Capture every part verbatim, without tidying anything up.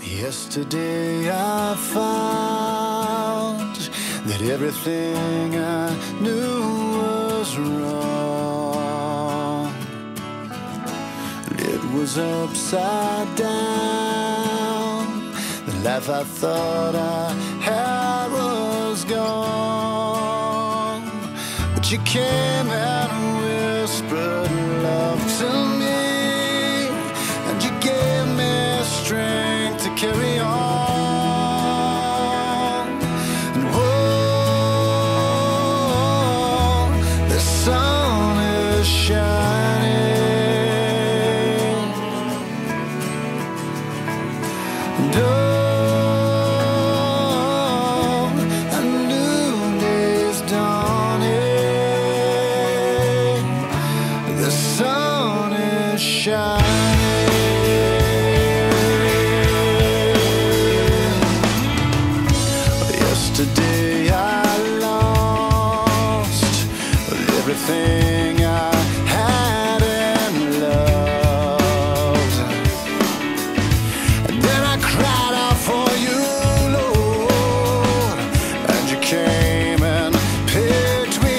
Yesterday I found that everything I knew was wrong. It was upside down. The life I thought I had was gone. But you came and whispered love to me, and you gave me strength to carry on. And whoa, the sun is shining, and oh, a new day's dawning. The sun is shining. Yesterday I lost everything I had and loved, and then I cried out for you, Lord, and you came and picked me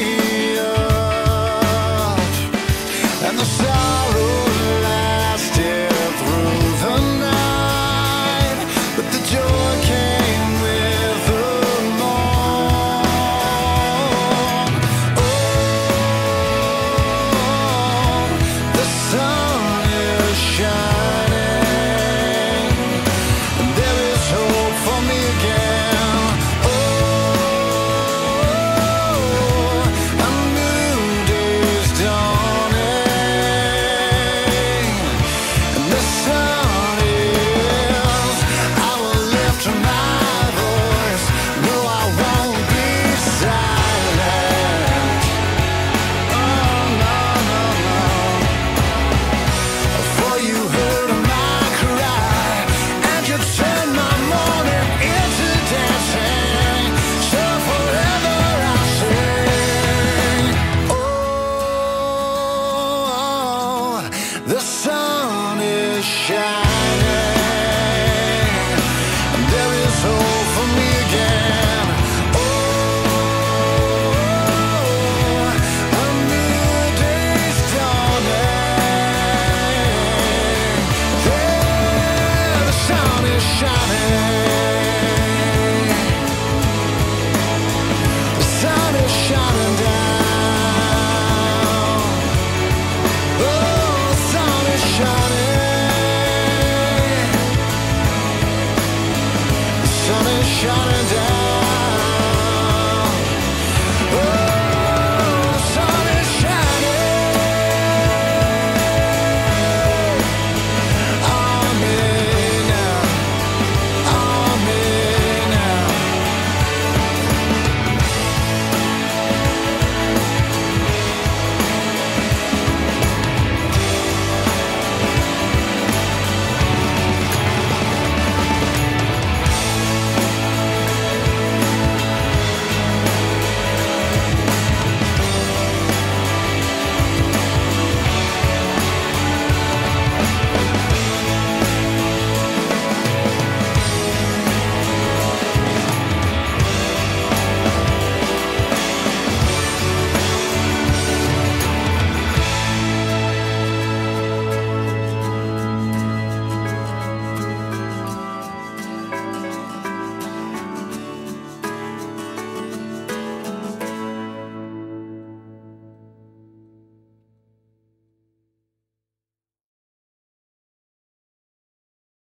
up, and the sorrow lasted through the night, but the joy came with the The sun is shining, and there is hope for me again. Oh, a new day's dawning. Yeah, the sun is shining.